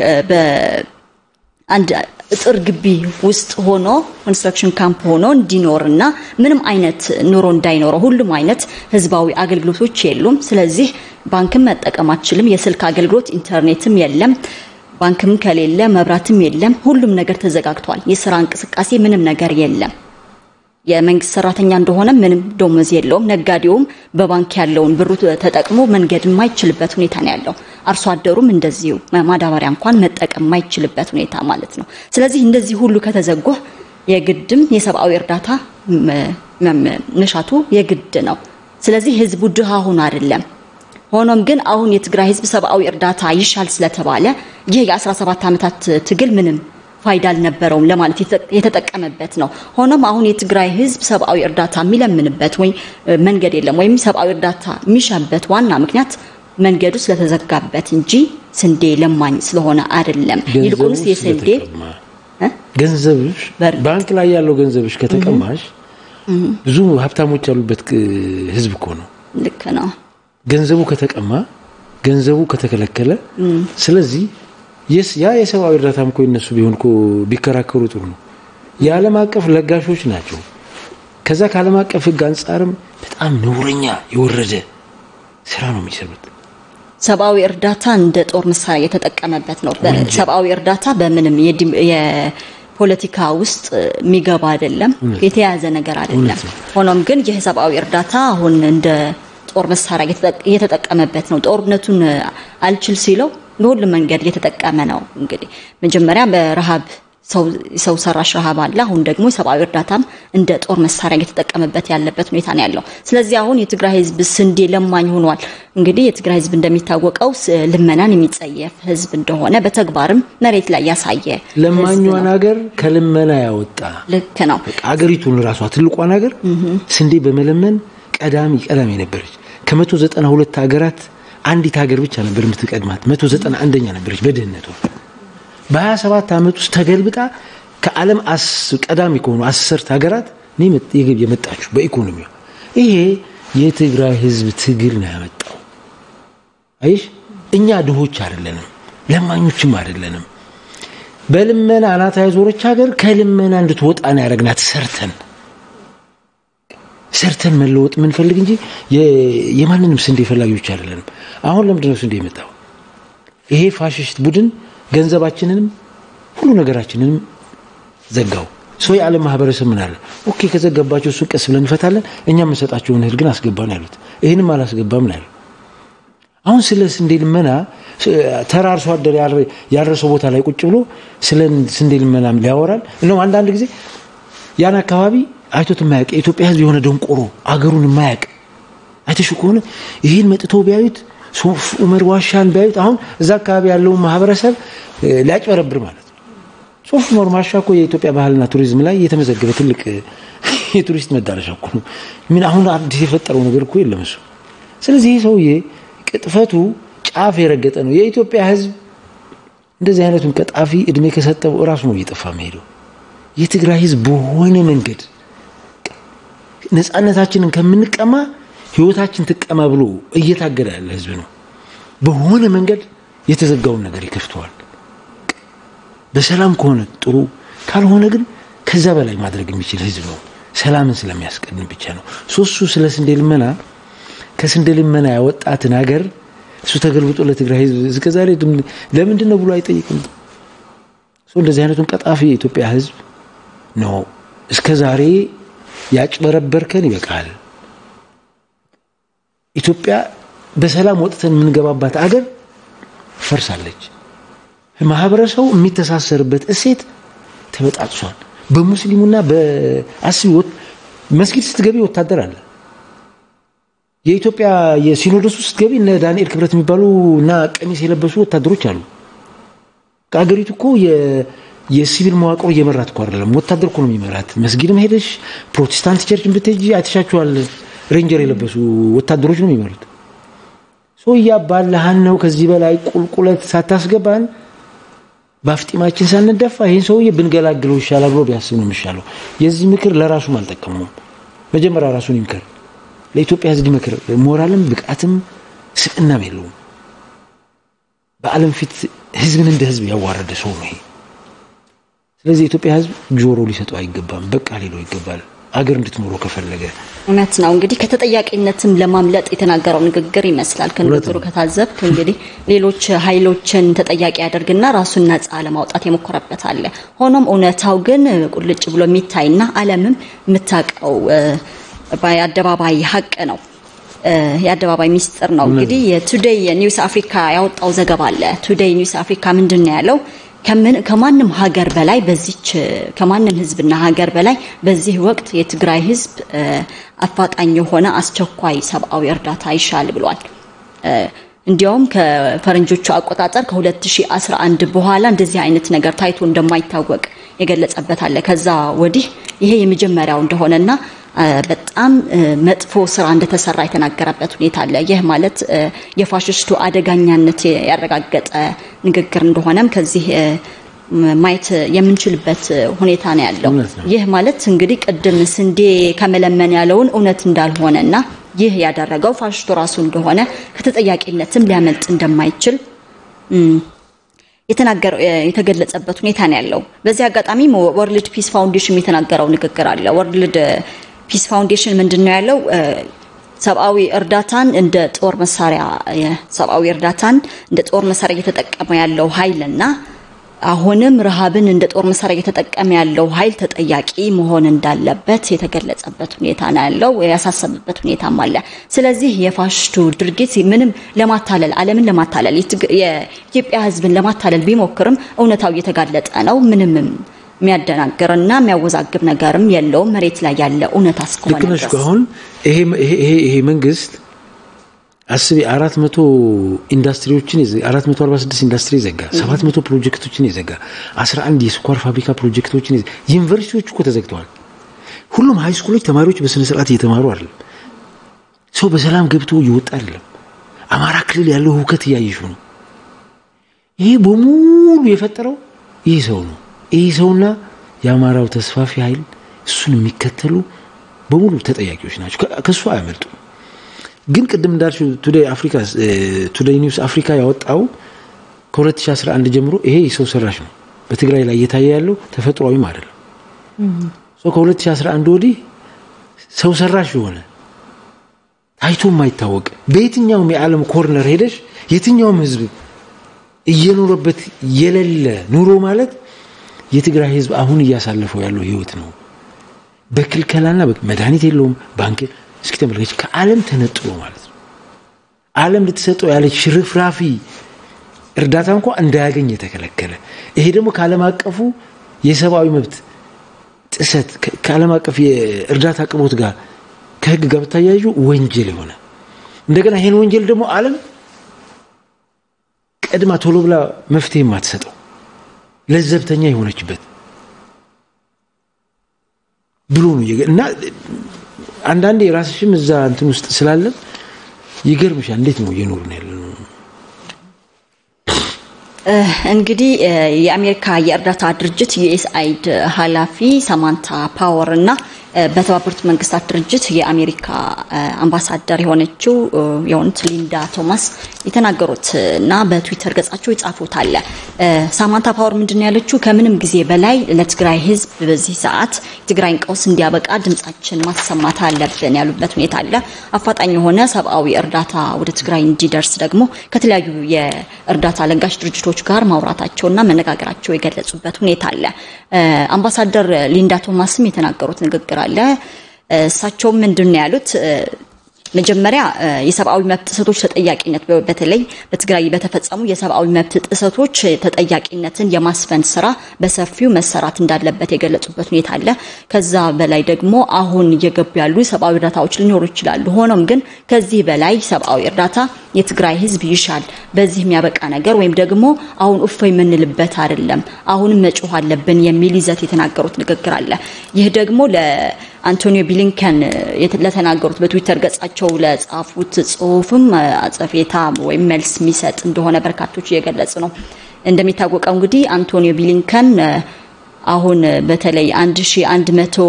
በአንድ እጥር ግቢ ውስጥ ሆኖ ኮንስትራክሽን ካምፕ ሆኖ እንዲኖርና ምንም አይነት ኑሮ እንዳይኖረው ሁሉም አይነት ህዝባዊ አገልግሎቶች የሉም። ስለዚህ ባንክም መጠቀም አትችልም። የስልክ አገልግሎት ኢንተርኔትም የለም። ባንክም ከሌለ መብራትም የለም። ሁሉም ነገር ተዘጋግቷል። የሥራ እንቅስቃሴ ምንም ነገር የለም። የመንግስት ሰራተኛ እንደሆነ ምንም ደሞዝ የለውም። ነጋዴውም በባንክ ያለውን ብሩ ተጠቅሞ መንገድ የማይችልበት ሁኔታ ነው ያለው። አርሶ አደሩም እንደዚሁ ማዳበሪያ እንኳን መጠቀም የማይችልበት ሁኔታ ማለት ነው። ስለዚህ እንደዚህ ሁሉ ከተዘጉ የግድም የሰብአዊ እርዳታ መሻቱ የግድ ነው። ስለዚህ ህዝቡ ድሃ ሆኖ አይደለም። ሆኖም ግን አሁን የትግራይ ህዝብ ሰብአዊ እርዳታ ይሻል ስለተባለ ይሄ የ17 አመታት ትግል ምንም ፋይዳ አልነበረውም ለማለት የተጠቀመበት ነው። ሆኖም አሁን የትግራይ ህዝብ ሰብአዊ እርዳታ የሚለምንበት ወይ መንገድ የለም ወይም ሰብአዊ እርዳታ የሚሻበት ዋና ምክንያት መንገዱ ስለተዘጋበት እንጂ ስንዴ ለማኝ ስለሆነ አይደለም። ይልቁንስ የስንዴ ገንዘብሽ ባንክ ላይ ያለው ገንዘብሽ ከተቀማሽ ብዙ ሀብታሞች ያሉበት ህዝብ እኮ ነው። ልክ ነው። ገንዘቡ ከተቀማ ገንዘቡ ከተከለከለ ስለዚህ ያ የሰብአዊ እርዳታም እኮ እነሱ ቢሆን እኮ ቢከራከሩ ጥሩ ነው። የዓለም አቀፍ ለጋሾች ናቸው። ከዛ ከዓለም አቀፍ ህግ አንፃርም በጣም ነውረኛ የወረደ ስራ ነው የሚሰሩት። ሰብአዊ እርዳታ እንደ ጦር መሳሪያ የተጠቀመበት ነው። ሰብአዊ እርዳታ በምንም የፖለቲካ ውስጥ የሚገባ አይደለም፣ የተያዘ ነገር አይደለም። ሆኖም ግን የሰብአዊ እርዳታ አሁን እንደ ጦር መሳሪያ እየተጠቀመበት ነው። ጦርነቱን አልችል ሲለው በሁሉም መንገድ እየተጠቀመ ነው። እንግዲህ መጀመሪያ በረሃብ ሰው ሰራሽ ረሃብ አለ። አሁን ደግሞ የሰብአዊ እርዳታም እንደ ጦር መሳሪያ እየተጠቀመበት ያለበት ሁኔታ ነው ያለው። ስለዚህ አሁን የትግራይ ህዝብ ስንዴ ለማኝ ሆኗል። እንግዲህ የትግራይ ህዝብ እንደሚታወቀው ልመናን የሚጸየፍ ህዝብ እንደሆነ በተግባርም መሬት ላይ ያሳየ ለማኛን ሀገር ከልመና ያወጣ ልክ ነው። ሀገሪቱን ራሷ ትልቋን ሀገር ስንዴ በመለመን ቀዳሚ ነበረች። ከ192 ሀገራት አንዲት ሀገር ብቻ ነበር የምትቀድማት። 191ኛ ነበረች በድህነቷ። በ27 አመት ውስጥ ተገልብጣ ከዓለም ቀዳሚ ከሆኑ 10 ሀገራት የመጣችው በኢኮኖሚው። ይሄ የትግራይ ህዝብ ትግል ነው ያመጣው። አይሽ እኛ ድሆች አይደለንም፣ ለማኞችም አይደለንም። በልመና አናታ ያዞረች ሀገር ከልመና እንድትወጣ ነው ያደረግናት ሰርተን መለወጥ ምን ፈልግ እንጂ የማንንም ስንዴ ፈላጊዎች አይደለንም። አሁን ለምንድነው ስንዴ የመጣው? ይሄ ፋሽስት ቡድን ገንዘባችንንም ሁሉ ነገራችንንም ዘጋው። ሰው የዓለም ማህበረሰብ ምን አለ? ኦኬ ከዘጋባቸው እሱ ቀስ ብለን እንፈታለን፣ እኛ የምንሰጣቸውን እህል ግን አስገባን ያሉት። ይሄንም አላስገባም ነው ያለው። አሁን ስለ ስንዴ ልመና ተራርሶ አደረ ያረሰው ቦታ ላይ ቁጭ ብሎ ስለ ስንዴ ልመናም ሊያወራል ነው። አንዳንድ ጊዜ ያን አካባቢ አይቶት የማያውቅ የኢትዮጵያ ህዝብ የሆነ ደንቆሮ አገሩን የማያውቅ አይተሽ ከሆነ ይሄን መጥቶ ቢያዩት ሶፍ ዑመር ዋሻን ቢያዩት አሁን እዛ አካባቢ ያለው ማህበረሰብ ሊያጭበረብር ማለት ነው። ሶፍ ዑመር ዋሻ እኮ የኢትዮጵያ ባህልና ቱሪዝም ላይ የተመዘገበ ትልቅ የቱሪስት መዳረሻ እኮ ነው። ምን አሁን አዲስ የፈጠረው ነገር እኮ የለም እሱ። ስለዚህ ሰውዬ ቅጥፈቱ ጫፍ የረገጠ ነው። የኢትዮጵያ ህዝብ እንደዚህ አይነቱን ቀጣፊ እድሜ ከሰጠው ራሱ ነው እየጠፋ መሄደው። የትግራይ ህዝብ በሆነ መንገድ ነፃነታችንን ከምንቀማ ህይወታችን ተቀማ ብሎ እየታገለ ያለ ህዝብ ነው። በሆነ መንገድ የተዘጋውን ነገር ይከፍተዋል። በሰላም ከሆነ ጥሩ፣ ካልሆነ ግን ከዛ በላይ ማድረግ የሚችል ህዝብ ነው። ሰላምን ስለሚያስቀድም ብቻ ነው። ሶስቱ ስለ ስንዴ ልመና ከስንዴ ልመና ያወጣትን ሀገር እሱ ተገልብጦ ለትግራይ ህዝብ እስከዛሬ ለምንድን ነው ብሎ አይጠይቅም። እንደዚህ አይነቱን ቀጣፊ የኢትዮጵያ ህዝብ ነው እስከዛሬ ያጭበረበርከን ይበቃል። ኢትዮጵያ በሰላም ወጥተን የምንገባባት አገር ፈርሳለች። ማህበረሰቡ የሚተሳሰርበት እሴት ተበጣጥሷል። በሙስሊሙና በአስቢዎት መስጊድ ስትገቢ ወታደር አለ የኢትዮጵያ የሲኖዶስ ውስጥ ስትገቢ እነ ዳንኤል ክብረት የሚባሉና ቀሚስ የለበሱ ወታደሮች አሉ ከአገሪቱ እኮ የሲቪል መዋቅር እየመራት እኮ አይደለም ወታደር እኮ ነው የሚመራት መስጊድም ሄደሽ ፕሮቴስታንት ቸርችን ብትሄጂ አይተሻቸዋል ሬንጀር የለበሱ ወታደሮች ነው የሚመሩት ሶያ ባላሃን ነው ከዚህ በላይ ቁልቁለት ሳታስገባን ባፍጢማችን ሳንደፋ ይሄን ሰውዬ ብንገላግለው ይሻላል ብሎ ቢያስብ ነው የሚሻለው የዚህ ምክር ለራሱ ማልጠቀመው መጀመሪያ ራሱን ይምከር ለኢትዮጵያ ህዝብ ምክር ሞራልም ብቃትም ስብዕናም የለውም በአለም ፊት ህዝብን እንደ ህዝብ ያዋረደ ሰው ነው ይሄ ስለዚህ ኢትዮጵያ ህዝብ ጆሮ ሊሰጠው አይገባም በቃ ሊለው ይገባል አገር እንድትኖር ከፈለገ እውነት ነው እንግዲህ ከተጠያቂነትም ለማምለጥ የተናገረው ንግግር ይመስላል ከንግግሩ ከታዘብክ እንግዲህ ሌሎች ኃይሎችን ተጠያቂ ያደርግና ራሱን ነፃ ለማውጣት የሞከረበት አለ ሆኖም እውነታው ግን ቁልጭ ብሎ የሚታይና ዓለምም የምታቀው በአደባባይ ሀቅ ነው የአደባባይ ሚስጥር ነው እንግዲህ የቱዴይ ኒውስ አፍሪካ ያወጣው ዘገባ አለ ቱዴይ ኒውስ አፍሪካ ምንድነው ያለው ከማንም ሀገር በላይ በዚች ከማንም ህዝብና ሀገር በላይ በዚህ ወቅት የትግራይ ህዝብ አፋጣኝ የሆነ አስቸኳይ ሰብአዊ እርዳታ ይሻል ብሏል እንዲያውም ከፈረንጆቹ አቆጣጠር ከ2011 በኋላ እንደዚህ አይነት ነገር ታይቶ እንደማይታወቅ የገለጸበት አለ ከዛ ወዲህ ይሄ የመጀመሪያው እንደሆነና በጣም መጥፎ ስራ እንደተሰራ የተናገረበት ሁኔታ አለ ይህ ማለት የፋሽስቱ አደጋኛነት ያረጋገጠ ንግግር እንደሆነም ከዚህ ማየት የምንችልበት ሁኔታ ነው ያለው ይህ ማለት እንግዲህ ቀደም ስንዴ ከመለመን ያለውን እውነት እንዳልሆነና ይህ ያደረገው ፋሽስቱ ራሱ እንደሆነ ከተጠያቂነትም ሊያመልጥ እንደማይችል የተገለጸበት ሁኔታ ነው ያለው በዚህ አጋጣሚ ወርልድ ፒስ ፋውንዴሽን የተናገረው ንግግር አለ ወርልድ ፒስ ፋውንዴሽን ምንድነው ያለው ሰብአዊ እርዳታን እንደ ጦር መሳሪያ ሰብአዊ እርዳታን እንደ ጦር መሳሪያ እየተጠቀመ ያለው ኃይልና አሁንም ረሃብን እንደ ጦር መሳሪያ እየተጠቀመ ያለው ኃይል ተጠያቂ መሆን እንዳለበት የተገለጸበት ሁኔታ ነው ያለው ያሳሰበበት ሁኔታም አለ ስለዚህ የፋሽስቱ ድርጊት ምንም ለማታለል ዓለምን ለማታለል የኢትዮጵያ ህዝብን ለማታለል ቢሞክርም እውነታው እየተጋለጠ ነው ምንም የሚያደናግርና የሚያወዛግብ ነገርም የለውም መሬት ላይ ያለ እውነታ እስከሆነ ድረስ አሁን ይሄ መንግስት አስቢ 400 ኢንዱስትሪዎችን 446 ኢንዱስትሪ ዘጋ 700 ፕሮጀክቶችን ይዘጋ 11 የስኳር ፋብሪካ ፕሮጀክቶችን ዩኒቨርሲቲዎች እኮ ተዘግተዋል ሁሉም ሃይ ስኩሎች ተማሪዎች በስነ ስርዓት እየተማሩ አይደለም ሰው በሰላም ገብቶ ይወጣ አይደለም አማራ ክልል ያለው ሁከት ያይሹ ነው ይሄ በሙሉ የፈጠረው ይሄ ሰው ነው ይሄ ሰውና የአማራው ተስፋፊ ኃይል እሱን የሚከተሉ በሙሉ ተጠያቂዎች ናቸው ከሱ አያመልጡ ግን ቅድም እንዳልሽው ቱዴይ ኒውስ አፍሪካ ያወጣው ከ2011 ጀምሮ ይሄ ሰው ሰራሽ ነው በትግራይ ላይ እየታየ ያለው ተፈጥሯዊም አይደለም ከ2011 ወዲህ ሰው ሰራሽ የሆነ ታይቶ የማይታወቅ በየትኛውም የዓለም ኮርነር ሄደሽ የትኛውም ህዝብ እየኖረበት የሌለ ኑሮ ማለት የትግራይ ህዝብ አሁን እያሳለፈው ያለው ህይወት ነው በክልከላና መድኃኒት የለውም ባንክ እስኪ ተመልከች ከዓለም ተነጥሎ ማለት ነው ዓለም ልትሰጠው ያለች ሽርፍራፊ እርዳታ እንኳን እንዳያገኝ የተከለከለ ይሄ ደግሞ ከዓለም አቀፉ የሰብአዊ መብት ጥሰት ከዓለም አቀፍ የእርዳታ አቅርቦት ጋር ከህግ ጋር ተያይዞ ወንጀል የሆነ እንደገና ይሄን ወንጀል ደግሞ ዓለም ቀድማ ቶሎ ብላ መፍትሄ ማትሰጠው ለዘብተኛ የሆነችበት ብሎ ነው እና አንዳንዴ ራስሽም እዛ እንትን ውስጥ ስላለ ይገርምሻል እንዴት ነው እየኖርን ያለነው እንግዲህ የአሜሪካ የእርዳታ ድርጅት USAID ኃላፊ ሳማንታ ፓወር እና በተባበሩት መንግስታት ድርጅት የአሜሪካ አምባሳደር የሆነችው ሊንዳ ቶማስ የተናገሩትና በትዊተር ገጻቸው ይጻፉት አለ ሳማንታ ፓወር ምንድነው ያለችው ከምንም ጊዜ በላይ ለትግራይ ህዝብ በዚህ ሰዓት ትግራይን ቀውስ እንዲያበቃ ድምጻችን ማሰማት አለብን ያሉበት ሁኔታ አለ አፋጣኝ የሆነ ሰብአዊ እርዳታ ወደ ትግራይ እንዲደርስ ደግሞ ከተለያዩ የእርዳታ ለጋሽ ድርጅቶች ጋር ማውራታቸውና መነጋገራቸው የገለጹበት ሁኔታ አለ አምባሳደር ሊንዳ ቶማስም የተናገሩት ንግግር አለ እሳቸው ምንድነው ያሉት መጀመሪያ የሰብአዊ መብት ጥሰቶች ተጠያቂነት በተለይ በትግራይ በተፈጸሙ የሰብአዊ መብት ጥሰቶች ተጠያቂነትን የማስፈን ስራ በሰፊው መሰራት እንዳለበት የገለጹበት ሁኔታ አለ። ከዛ በላይ ደግሞ አሁን እየገቡ ያሉ ሰብአዊ እርዳታዎች ሊኖሩ ይችላሉ። ሆኖም ግን ከዚህ በላይ ሰብአዊ እርዳታ የትግራይ ህዝብ ይሻል። በዚህ የሚያበቃ ነገር ወይም ደግሞ አሁን እፎይ የምንልበት አይደለም፣ አሁንም መጮህ አለብን የሚል ይዘት የተናገሩት ንግግር አለ። ይህ ደግሞ ለአንቶኒዮ ብሊንከን ለተናገሩት በትዊተር ገጻቸው ለጻፉት ጽሁፍም አጸፌታ ወይም መልስ የሚሰጥ እንደሆነ በርካቶች እየገለጹ ነው። እንደሚታወቀው እንግዲህ አንቶኒዮ ብሊንከን አሁን በተለይ 1100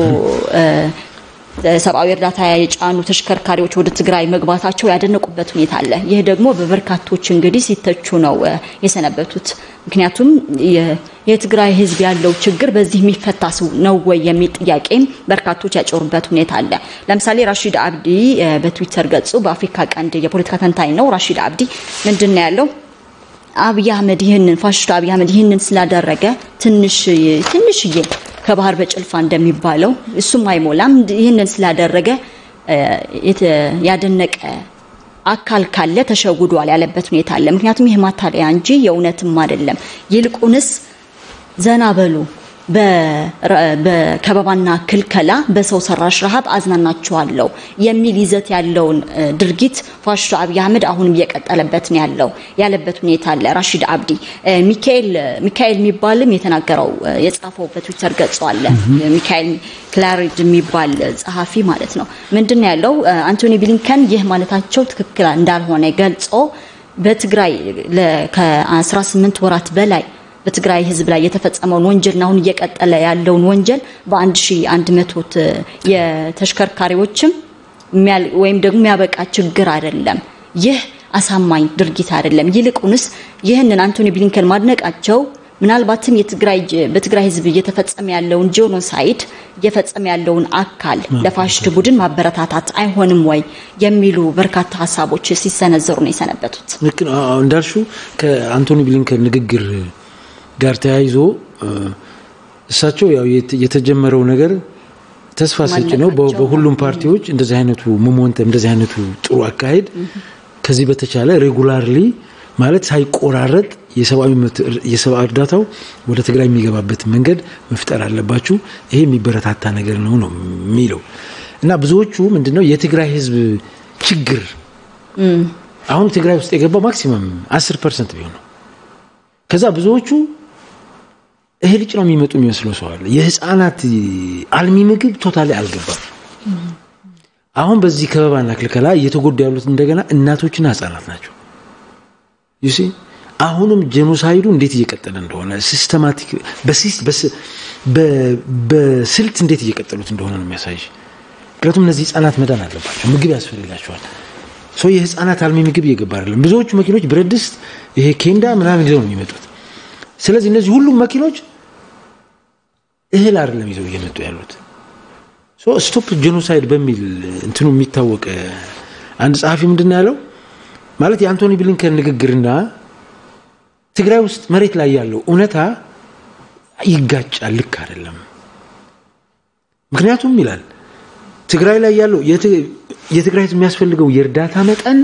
ሰብአዊ እርዳታ የጫኑ ተሽከርካሪዎች ወደ ትግራይ መግባታቸው ያደነቁበት ሁኔታ አለ። ይህ ደግሞ በበርካቶች እንግዲህ ሲተቹ ነው የሰነበቱት። ምክንያቱም የትግራይ ህዝብ ያለው ችግር በዚህ የሚፈታ ነው ወይ የሚል ጥያቄም በርካቶች ያጨሩበት ሁኔታ አለ። ለምሳሌ ራሺድ አብዲ በትዊተር ገጹ በአፍሪካ ቀንድ የፖለቲካ ተንታኝ ነው። ራሺድ አብዲ ምንድነው ያለው? አብይ አህመድ ይህንን ፋሽስቱ አብይ አህመድ ይህንን ስላደረገ ትንሽዬ ከባህር በጭልፋ እንደሚባለው እሱም አይሞላም። ይህንን ስላደረገ ያደነቀ አካል ካለ ተሸውዷል ያለበት ሁኔታ አለ። ምክንያቱም ይሄ ማታለያ እንጂ የእውነትም አይደለም። ይልቁንስ ዘና በሉ በከበባና ክልከላ በሰው ሰራሽ ረሃብ አዝናናቸዋለሁ የሚል ይዘት ያለውን ድርጊት ፋሽስቱ አብይ አህመድ አሁንም እየቀጠለበት ነው ያለበት ሁኔታ አለ። ራሺድ አብዲ ሚካኤል የሚባልም የተናገረው የጻፈው በትዊተር ገጹ አለ። ሚካኤል ክላሪድ የሚባል ጸሐፊ ማለት ነው። ምንድነው ያለው? አንቶኒ ብሊንከን ይህ ማለታቸው ትክክል እንዳልሆነ ገልጾ በትግራይ ከ18 ወራት በላይ በትግራይ ህዝብ ላይ የተፈጸመውን ወንጀል ነው እየቀጠለ ያለውን ወንጀል በ1100 የተሽከርካሪዎችም ወይም ደግሞ የሚያበቃ ችግር አይደለም። ይህ አሳማኝ ድርጊት አይደለም። ይልቁንስ ይህንን አንቶኒ ብሊንከን ማድነቃቸው ምናልባትም በትግራይ ህዝብ እየተፈጸመ ያለውን ጄኖሳይድ እየፈጸመ ያለውን አካል ለፋሽስት ቡድን ማበረታታት አይሆንም ወይ የሚሉ በርካታ ሐሳቦች ሲሰነዘሩ ነው የሰነበቱት። ልክ እንዳልሹ ከአንቶኒ ብሊንከን ንግግር ጋር ተያይዞ እሳቸው ያው የተጀመረው ነገር ተስፋ ሰጪ ነው። በሁሉም ፓርቲዎች እንደዚህ አይነቱ ሞመንተም እንደዚህ አይነቱ ጥሩ አካሄድ ከዚህ በተቻለ ሬጉላርሊ ማለት ሳይቆራረጥ የሰብአዊ እርዳታው ወደ ትግራይ የሚገባበት መንገድ መፍጠር አለባችሁ። ይሄ የሚበረታታ ነገር ነው የሚለው እና ብዙዎቹ ምንድነው የትግራይ ህዝብ ችግር አሁን ትግራይ ውስጥ የገባው ማክሲመም 10% ቢሆን ነው። ከዛ ብዙዎቹ እህል ጭነው የሚመጡ የሚመስለው ሰው አለ። የህፃናት አልሚ ምግብ ቶታሊ አልገባም። አሁን በዚህ ከበባና ክልከላ እየተጎዱ ያሉት እንደገና እናቶችና ህፃናት ናቸው። ዩሲ አሁንም ጄኖሳይዱ እንዴት እየቀጠለ እንደሆነ ሲስተማቲክ በስልት እንዴት እየቀጠሉት እንደሆነ ነው የሚያሳይ። ምክንያቱም እነዚህ ህፃናት መዳን አለባቸው፣ ምግብ ያስፈልጋቸዋል። ሰው የህፃናት አልሚ ምግብ እየገባ አይደለም። ብዙዎቹ መኪኖች ብረት ድስት ይሄ ኬንዳ ምናምን ይዘው ነው የሚመጡት። ስለዚህ እነዚህ ሁሉም መኪኖች እህል አይደለም ይዘው እየመጡ ያሉት። ስቶፕ ጄኖሳይድ በሚል እንትኑ የሚታወቅ አንድ ጸሐፊ ምንድነው ያለው? ማለት የአንቶኒ ብሊንከን ንግግርና ትግራይ ውስጥ መሬት ላይ ያለው እውነታ ይጋጫል፣ ልክ አይደለም። ምክንያቱም ይላል ትግራይ ላይ ያለው የትግራይ የሚያስፈልገው የእርዳታ መጠን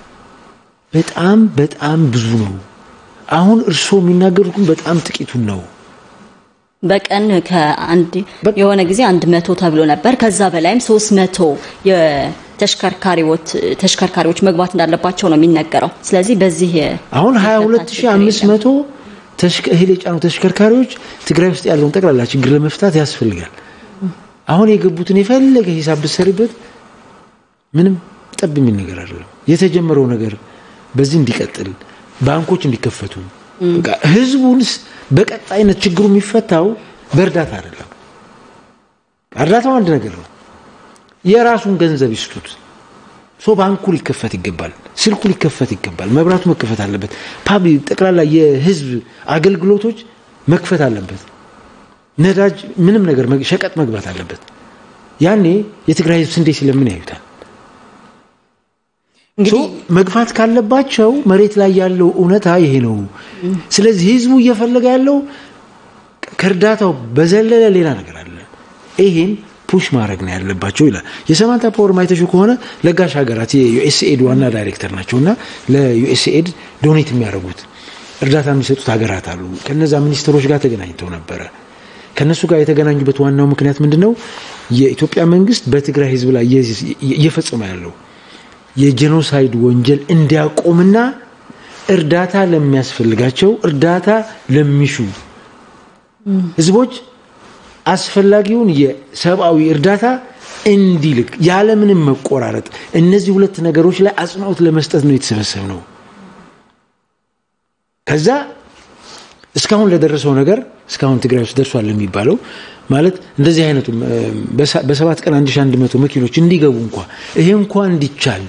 በጣም ብዙ ነው። አሁን እርሶ የሚናገሩት በጣም ጥቂቱን ነው። በቀን ከአንድ የሆነ ጊዜ 100 ተብሎ ነበር። ከዛ በላይም 300 ተሽከርካሪዎች መግባት እንዳለባቸው ነው የሚነገረው። ስለዚህ በዚህ አሁን 22500 እህል የጫኑ ተሽከርካሪዎች ትግራይ ውስጥ ያለውን ጠቅላላ ችግር ለመፍታት ያስፈልጋል። አሁን የገቡትን የፈለገ ሂሳብ ብትሰሪበት ምንም ጠብ የሚል ነገር አይደለም። የተጀመረው ነገር በዚህ እንዲቀጥል ባንኮች እንዲከፈቱ በቃ ህዝቡንስ በቀጣይነት ችግሩ የሚፈታው በእርዳታ አይደለም። እርዳታው አንድ ነገር ነው። የራሱን ገንዘብ ይስጡት። ባንኩ ሊከፈት ይገባል፣ ስልኩ ሊከፈት ይገባል፣ መብራቱ መከፈት አለበት፣ ፓብሊክ ጠቅላላ የህዝብ አገልግሎቶች መክፈት አለበት፣ ነዳጅ ምንም ነገር ሸቀጥ መግባት አለበት። ያኔ የትግራይ ህዝብ እንዴት ስለምን ያዩታል? እንግዲህ መግፋት ካለባቸው መሬት ላይ ያለው እውነታ ይሄ ነው። ስለዚህ ህዝቡ እየፈለገ ያለው ከእርዳታው በዘለለ ሌላ ነገር አለ። ይሄን ፑሽ ማድረግ ነው ያለባቸው ይላል። የሰማንታ ፓወር ማይተሹ ከሆነ ለጋሽ ሀገራት የዩኤስኤድ ዋና ዳይሬክተር ናቸውና ለዩኤስኤድ ዶኔት የሚያደርጉት እርዳታ የሚሰጡት ሀገራት አሉ። ከነዛ ሚኒስትሮች ጋር ተገናኝተው ነበር። ከነሱ ጋር የተገናኙበት ዋናው ምክንያት ምንድነው? የኢትዮጵያ መንግስት በትግራይ ህዝብ ላይ እየፈጸመ ያለው የጄኖሳይድ ወንጀል እንዲያቆምና እርዳታ ለሚያስፈልጋቸው እርዳታ ለሚሹ ህዝቦች አስፈላጊውን የሰብአዊ እርዳታ እንዲልክ ያለምንም መቆራረጥ እነዚህ ሁለት ነገሮች ላይ አጽንኦት ለመስጠት ነው የተሰበሰበው። ከዛ እስካሁን ለደረሰው ነገር እስካሁን ትግራይ ውስጥ ደርሷል የሚባለው ማለት እንደዚህ አይነቱ በ7 ቀን 1100 መኪኖች እንዲገቡ እንኳን ይሄ እንኳን እንዲቻል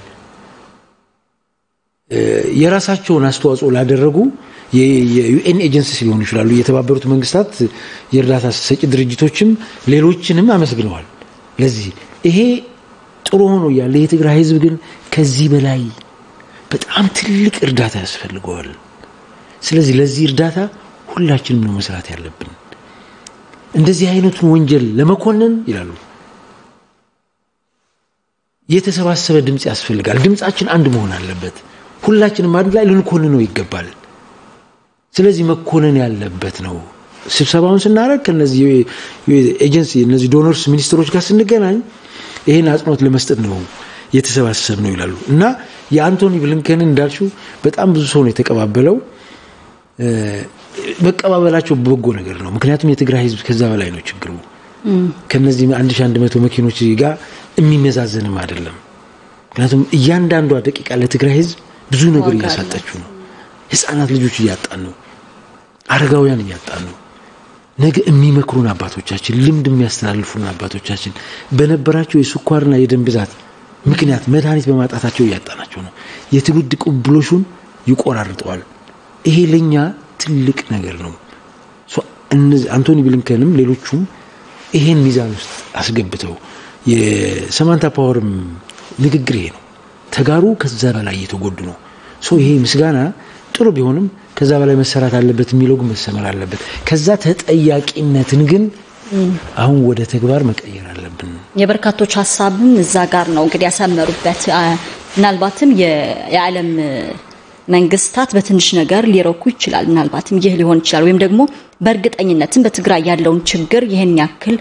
የራሳቸውን አስተዋጽኦ ላደረጉ የዩኤን ኤጀንሲስ ሊሆኑ ይችላሉ፣ የተባበሩት መንግስታት የእርዳታ ሰጪ ድርጅቶችም ሌሎችንም አመስግነዋል። ለዚህ ይሄ ጥሩ ሆኖ ያለ የትግራይ ህዝብ ግን ከዚህ በላይ በጣም ትልቅ እርዳታ ያስፈልገዋል። ስለዚህ ለዚህ እርዳታ ሁላችንም ነው መስራት ያለብን። እንደዚህ አይነቱን ወንጀል ለመኮነን ይላሉ የተሰባሰበ ድምጽ ያስፈልጋል። ድምጻችን አንድ መሆን አለበት። ሁላችንም አንድ ላይ ልንኮንነው ይገባል። ስለዚህ መኮነን ያለበት ነው። ስብሰባውን ስናረግ ከነዚህ ኤጀንሲ እነዚህ ዶነርስ ሚኒስትሮች ጋር ስንገናኝ ይሄን አጽንኦት ለመስጠት ነው የተሰባሰብ ነው ይላሉ። እና የአንቶኒ ብሊንከን እንዳልሽው በጣም ብዙ ሰው ነው የተቀባበለው። መቀባበላቸው በጎ ነገር ነው። ምክንያቱም የትግራይ ህዝብ ከዛ በላይ ነው ችግሩ። ከነዚህ 1100 መኪኖች ጋር የሚመዛዘንም አይደለም። ምክንያቱም እያንዳንዷ ደቂቃ ለትግራይ ህዝብ ብዙ ነገር እያሳጣችሁ ነው። ህፃናት ልጆች እያጣን ነው። አረጋውያን እያጣን ነው። ነገ የሚመክሩን አባቶቻችን ልምድ የሚያስተላልፉን አባቶቻችን በነበራቸው የስኳርና የደም ብዛት ምክንያት መድኃኒት በማጣታቸው እያጣናቸው ነው። የትውልድ ቅብብሎሹን ይቆራርጠዋል። ይሄ ለኛ ትልቅ ነገር ነው። አንቶኒ ብሊንከንም ሌሎቹም ይሄን ሚዛን ውስጥ አስገብተው የሰማንታ ፓወርም ንግግር ይሄ ነው። ተጋሩ ከዛ በላይ እየተጎዱ ነው። ይሄ ምስጋና ጥሩ ቢሆንም ከዛ በላይ መሰራት አለበት የሚለው ግን መሰመር አለበት። ከዛ ተጠያቂነትን ግን አሁን ወደ ተግባር መቀየር አለብን። የበርካቶች ሐሳብም እዛ ጋር ነው እንግዲህ ያሰመሩበት። ምናልባትም የዓለም መንግስታት በትንሽ ነገር ሊረኩ ይችላል። ምናልባትም ይህ ሊሆን ይችላል ወይም ደግሞ በእርግጠኝነትም በትግራይ ያለውን ችግር ይሄን ያክል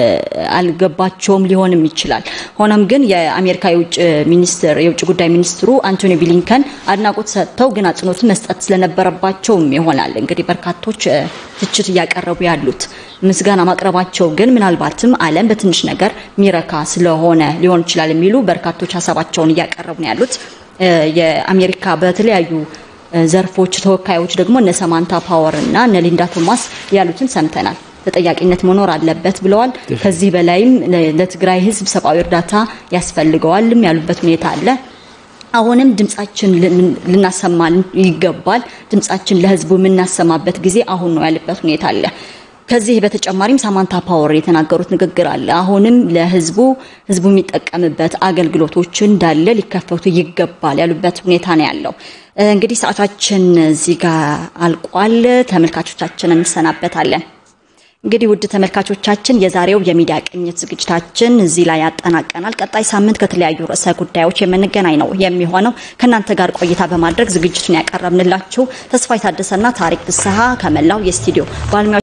አልገባቸውም ሊሆንም ይችላል። ሆኖም ግን የአሜሪካ የውጭ ጉዳይ ሚኒስትሩ አንቶኒ ብሊንከን አድናቆት ሰጥተው ግን አጽንኦት መስጠት ስለነበረባቸውም ይሆናል እንግዲህ በርካቶች ትችት እያቀረቡ ያሉት። ምስጋና ማቅረባቸው ግን ምናልባትም ዓለም በትንሽ ነገር ሚረካ ስለሆነ ሊሆን ይችላል የሚሉ በርካቶች ሐሳባቸውን እያቀረቡ ነው ያሉት። የአሜሪካ በተለያዩ ዘርፎች ተወካዮች ደግሞ እነ ሰማንታ ፓወር እና እነ ሊንዳ ቶማስ ያሉትን ሰምተናል። ተጠያቂነት መኖር አለበት ብለዋል። ከዚህ በላይም ለትግራይ ህዝብ ሰብአዊ እርዳታ ያስፈልገዋልም ያሉበት ሁኔታ አለ። አሁንም ድምጻችን ልናሰማ ይገባል። ድምጻችን ለህዝቡ የምናሰማበት ጊዜ አሁን ነው ያለበት ሁኔታ አለ። ከዚህ በተጨማሪም ሰማንታ ፓወር የተናገሩት ንግግር አለ። አሁንም ለህዝቡ የሚጠቀምበት አገልግሎቶች እንዳለ ሊከፈቱ ይገባል ያሉበት ሁኔታ ነው ያለው። እንግዲህ ሰዓታችን እዚህ ጋር አልቋል። ተመልካቾቻችንን እንሰናበታለን። እንግዲህ ውድ ተመልካቾቻችን የዛሬው የሚዲያ ቅኝት ዝግጅታችን እዚህ ላይ ያጠናቀናል። ቀጣይ ሳምንት ከተለያዩ ርዕሰ ጉዳዮች የምንገናኝ ነው የሚሆነው። ከናንተ ጋር ቆይታ በማድረግ ዝግጅቱን ያቀረብንላችሁ ተስፋ የታደሰና ታሪክ ፍስሐ ከመላው የስቱዲዮ ባለሙያዎች